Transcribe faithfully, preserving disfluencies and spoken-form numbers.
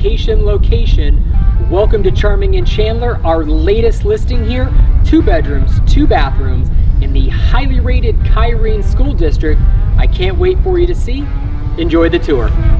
vacation location. Welcome to Charming Chandler, our latest listing here. Two bedrooms, two bathrooms in the highly rated Kyrene School District. I can't wait for you to see. Enjoy the tour.